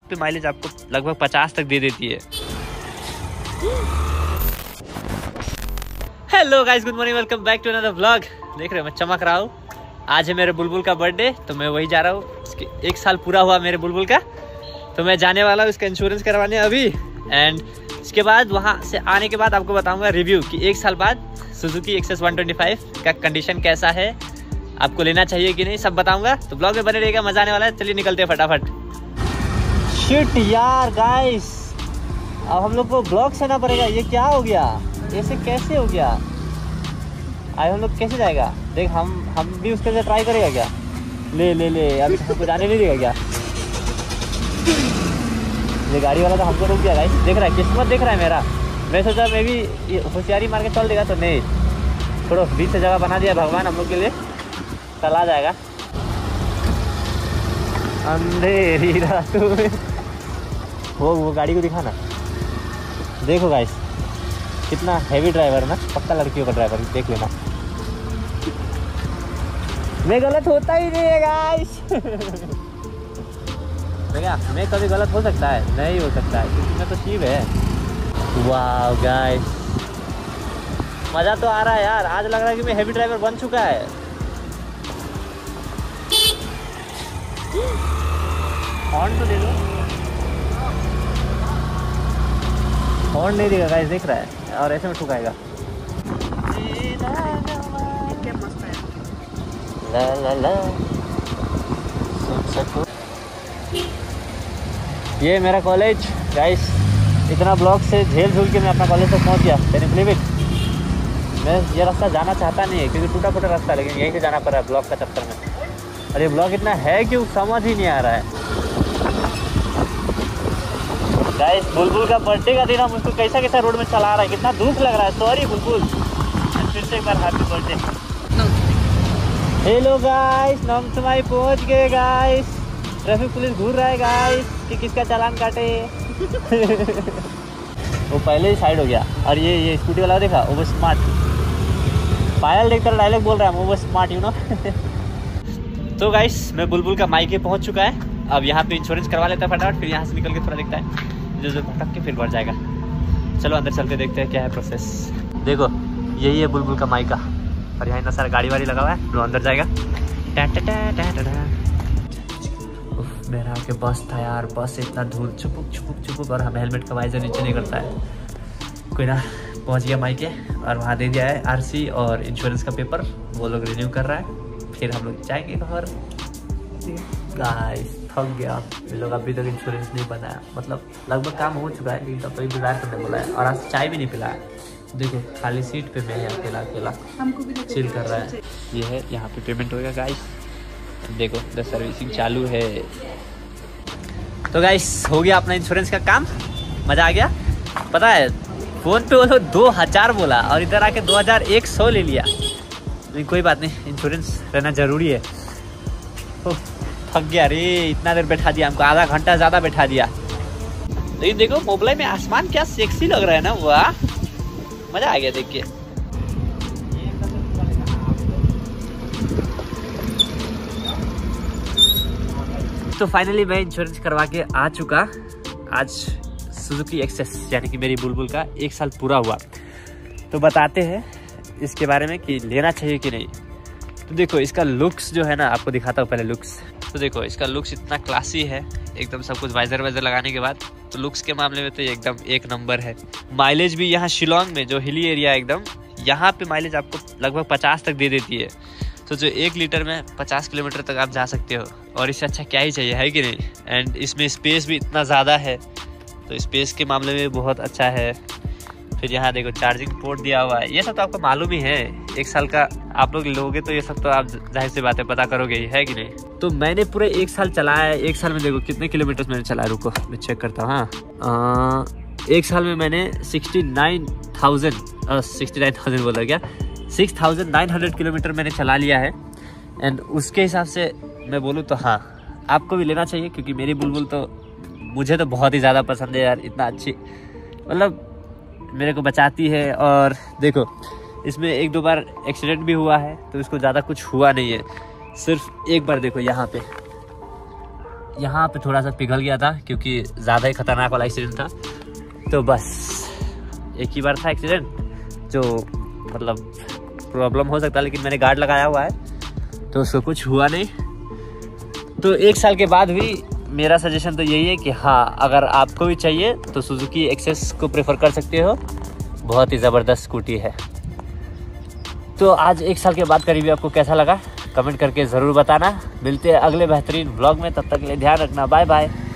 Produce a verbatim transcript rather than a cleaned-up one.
पे माइलेज आपको लगभग पचास तक दे देती है। Hello guys, good morning, welcome back to another vlog. देख रहे हो मैं चमक रहा हूँ। आज है मेरे बुलबुल का बर्थडे, तो मैं वही जा रहा हूँ। उसके एक साल पूरा हुआ मेरे बुलबुल का, तो मैं जाने वाला हूँ इसका इंश्योरेंस करवाने अभी। एंड इसके बाद वहाँ से आने के बाद आपको बताऊंगा रिव्यू कि एक साल बाद Suzuki Access one twenty five का कंडीशन कैसा है, आपको लेना चाहिए कि नहीं, सब बताऊंगा। तो ब्लॉग में बने रहेगा, मजा आने वाला है। चलिए निकलते हैं फटाफट। शिट यार गाइस, अब हम लोग को ब्लॉग से ना पड़ेगा। ये क्या हो गया, ऐसे कैसे हो गया? आए हम लोग कैसे जाएगा? देख हम हम भी उसके लिए ट्राई करेगा क्या? ले ले ले अभी हमको जाने नहीं देगा क्या? ये गाड़ी वाला तो हमको रुक गया गाइस। देख रहा है, किस्मत देख रहा है मेरा। मैं सोचा मैं भी होशियारी मार के चल देगा, तो नहीं, थोड़ा बीच से जगह बना दिया भगवान हम लोग के लिए, चला जाएगा। अंधेरी रातों में वो वो गाड़ी को दिखाना। देखो गाइस कितना हैवी ड्राइवर ना, पक्का लड़कियों का ड्राइवर, देख लेना। मैं गलत होता ही नहीं है गाइस। देखा, मैं कभी गलत हो सकता है? नहीं हो सकता है, क्योंकि मैं तो शिव है। वाह गाइस, मज़ा तो आ रहा है यार। आज लग रहा है कि मैं हैवी ड्राइवर बन चुका है। हॉर्न तो दे दो। हॉर्न नहीं देगा गाइस, देख रहा है, और ऐसे में ठुकाएगा। ला ला ला। ये मेरा कॉलेज गाइस, इतना ब्लॉक से झेल झूल के मैं अपना कॉलेज तक पहुंच गया। Can you believe it? मैं ये रास्ता जाना चाहता नहीं है, क्योंकि टूटा फूटा रास्ता है, लेकिन यहीं से जाना पड़ रहा है ब्लॉक का चक्कर में। और ये ब्लॉक इतना है क्यों, समझ ही नहीं आ रहा है गाइस। बुलबुल का बर्थडे का दिन हम उसको कैसा कैसा रोड में चला रहा है, कितना दुख लग रहा है। सॉरी बुलबुल, फिर से एक बार हैप्पी बर्थडे। हेलो गाइस, नम तुम्हारी पहुंच गए गाइस। ट्रैफिक पुलिस घूर रहा है गाइस कि किसका चालान काटे। वो पहले ही साइड हो गया। और ये ये स्कूटी वाला देखा, ओवर स्मार्ट। पायल देखकर डायलॉग बोल रहा है, ओवर स्मार्ट यू नो। तो गाइस मैं बुलबुल का मायके पहुंच चुका है। अब यहाँ पे इंश्योरेंस करवा लेता है फटाफट, फिर यहाँ से निकल के थोड़ा देखता है जो जो भटक के फिर बढ़ जाएगा। चलो अंदर चल के देखते हैं क्या है प्रोसेस। देखो यही है बुलबुल का मायका, और यहाँ इतना सारा गाड़ी वाड़ी लगा हुआ है। जो अंदर जाएगा। मेरा के बस था यार, बस से इतना धूल, छुपुक छुपुक छुपुक, और हम हेलमेट का वाइजर नीचे नहीं करता है कोई ना। पहुँच गया मायके, और वहाँ दे दिया है आरसी और इंश्योरेंस का पेपर, वो लोग रिन्यू कर रहा है। फिर हम लोग जाएंगे घर। गाइस थक गया, ये लोग अभी तक इंश्योरेंस नहीं बनाया, मतलब लगभग काम हो चुका है, लेकिन तब तक ड्राइव करने बोला है। और आज चाय भी नहीं पिलाया। देखो खाली सीट पे मैं अकेला अकेला चिल कर रहा है। ये है, यहाँ पे पेमेंट होगा गाइस। देखो द सर्विसिंग चालू है। तो गाइस हो गया अपना इंश्योरेंस का काम, मज़ा आ गया। पता है फ़ोन पे वो लोग दो हज़ार बोला, और इधर आके दो हज़ार एक सौ ले लिया। लेकिन कोई बात नहीं, इंश्योरेंस रहना ज़रूरी है। थक गया रे, इतना देर बैठा दिया हमको, आधा घंटा ज़्यादा बैठा दिया। लेकिन देखो मोबाइल में आसमान क्या सेक्सी लग रहा है ना, वाह मज़ा आ गया देख के। तो फाइनली मैं इंश्योरेंस करवा के आ चुका। आज सुजुकी एक्सेस यानी कि मेरी बुलबुल का एक साल पूरा हुआ। तो बताते हैं इसके बारे में कि लेना चाहिए कि नहीं। तो देखो इसका लुक्स जो है ना, आपको दिखाता हूँ पहले लुक्स। तो देखो इसका लुक्स इतना क्लासी है एकदम, सब कुछ वाइजर वाइजर लगाने के बाद। तो लुक्स के मामले में तो ये एकदम एक नंबर है। माइलेज भी यहाँ शिलोंग में जो हिली एरिया है एकदम, यहाँ पे माइलेज आपको लगभग पचास तक दे देती है। तो जो एक लीटर में पचास किलोमीटर तक आप जा सकते हो, और इससे अच्छा क्या ही चाहिए, है कि नहीं। एंड इसमें स्पेस भी इतना ज़्यादा है, तो स्पेस के मामले में बहुत अच्छा है। फिर यहाँ देखो चार्जिंग पोर्ट दिया हुआ है, ये सब तो आपको मालूम ही है। एक साल का आप लोग लोगे तो ये सब तो आप जाहिर सी बातें पता करोगे ही, है कि नहीं। तो मैंने पूरे एक साल चलाया है। एक साल में देखो कितने किलोमीटर मैंने चलाया, रुको मैं चेक करता हूँ। हाँ, एक साल में मैंने sixty nine thousand sixty nine thousand बोला क्या, six thousand nine hundred kilometre मैंने चला लिया है। एंड उसके हिसाब से मैं बोलूँ तो हाँ, आपको भी लेना चाहिए, क्योंकि मेरी बुलबुल तो मुझे तो बहुत ही ज़्यादा पसंद है यार। इतना अच्छी, मतलब मेरे को बचाती है। और देखो इसमें एक दो बार एक्सीडेंट भी हुआ है, तो इसको ज़्यादा कुछ हुआ नहीं है। सिर्फ एक बार देखो यहाँ पे यहाँ पे थोड़ा सा पिघल गया था क्योंकि ज़्यादा ही खतरनाक वाला एक्सीडेंट था। तो बस एक ही बार था एक्सीडेंट, जो मतलब प्रॉब्लम हो सकता है, लेकिन मैंने गार्ड लगाया हुआ है तो उसको कुछ हुआ नहीं। तो एक साल के बाद भी मेरा सजेशन तो यही है कि हाँ, अगर आपको भी चाहिए तो सुजुकी एक्सेस को प्रेफर कर सकते हो, बहुत ही ज़बरदस्त स्कूटी है। तो आज एक साल के बाद का रिव्यू आपको कैसा लगा कमेंट करके ज़रूर बताना। मिलते हैं अगले बेहतरीन व्लॉग में, तब तक के लिए ध्यान रखना, बाय बाय।